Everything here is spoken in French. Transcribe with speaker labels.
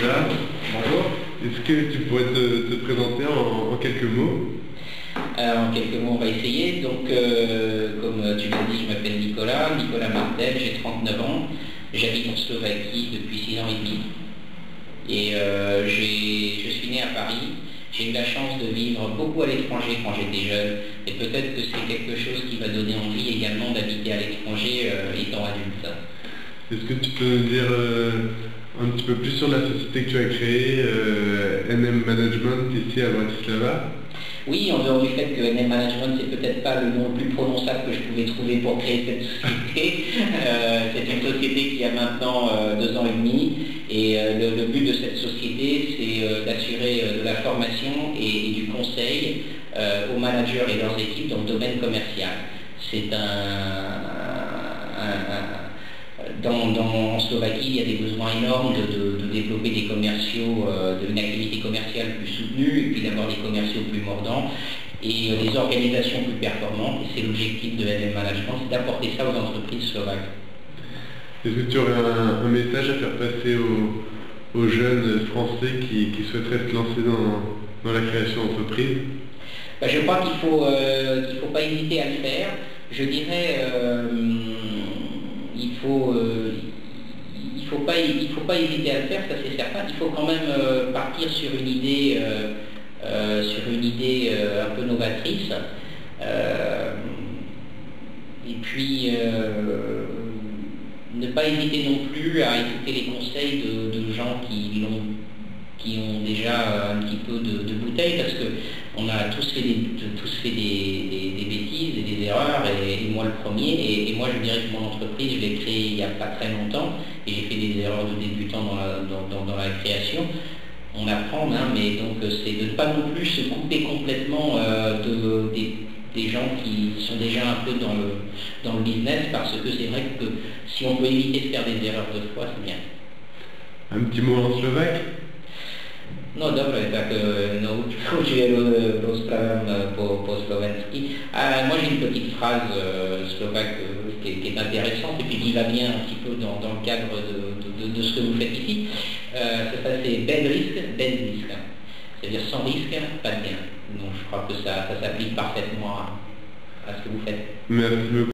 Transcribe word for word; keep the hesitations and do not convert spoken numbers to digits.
Speaker 1: Nicolas.
Speaker 2: Bonjour.
Speaker 1: Est-ce que tu pourrais te, te présenter en, en quelques mots?
Speaker 2: Alors, en quelques mots, on va essayer. Donc, euh, comme tu l'as dit, je m'appelle Nicolas, Nicolas Martel, j'ai trente-neuf ans. J'habite en Slovaquie depuis six ans et demi. Et euh, je suis né à Paris. J'ai eu la chance de vivre beaucoup à l'étranger quand j'étais jeune. Et peut-être que c'est quelque chose qui va donner envie également d'habiter à l'étranger euh, étant adulte.
Speaker 1: Est-ce que tu peux nous dire euh, un petit peu plus sur la société que tu as créée, euh, N M Management, ici à Bratislava?
Speaker 2: Oui, en dehors du fait que N M Management, c'est peut-être pas le nom le plus prononçable que je pouvais trouver pour créer cette société. euh, c'est une société qui a maintenant euh, deux ans et demi. Et euh, le, le but de cette société, c'est euh, d'assurer euh, de la formation et, et du conseil euh, aux managers et leurs équipes dans le domaine commercial. C'est un, un, un Dans, dans, en Slovaquie, il y a des besoins énormes de, de, de développer des commerciaux, euh, d'une activité commerciale plus soutenue, et puis d'avoir des commerciaux plus mordants, et euh, des organisations plus performantes. Et c'est l'objectif de N M Management, c'est d'apporter ça aux entreprises slovaques.
Speaker 1: Est-ce que tu aurais un, un message à faire passer aux, aux jeunes Français qui, qui souhaiteraient se lancer dans, dans la création d'entreprise?
Speaker 2: Ben, je crois qu'il ne faut, euh, qu'il faut pas hésiter à le faire. Je dirais... Euh, Il faut, euh, il faut pas, il faut pas hésiter à le faire, ça c'est certain. Il faut quand même euh, partir sur une idée, euh, euh, sur une idée euh, un peu novatrice. Euh, et puis euh, ne pas hésiter non plus à écouter les conseils de, de gens qui l'ont, qui ont déjà un petit peu de, de bouteille, parce que on a tous fait des, tous fait des, des, des bêtises et des erreurs, et, et moi le premier, et, et moi je dirais que mon entreprise, je l'ai créée il n'y a pas très longtemps, et j'ai fait des erreurs de débutant dans la, dans, dans, dans la création. On apprend, hein, mais donc c'est de ne pas non plus se couper complètement euh, de, des, des gens qui sont déjà un peu dans le, dans le business, parce que c'est vrai que si on peut éviter de faire des erreurs de fois, c'est bien.
Speaker 1: Un petit mot en slovaque?
Speaker 2: No dobre, tak no, určite rozprávam po, po slovensky. Ah, moi j'ai une petite phrase euh, slovaque euh, qui, qui est intéressante et puis qui va bien un petit peu dans, dans le cadre de, de, de ce que vous faites ici. Euh, ça c'est bez risque, bez risque. C'est-à-dire sans risque, pas de bien. Donc je crois que ça, ça s'applique parfaitement à, à ce que vous faites.
Speaker 1: Merci beaucoup.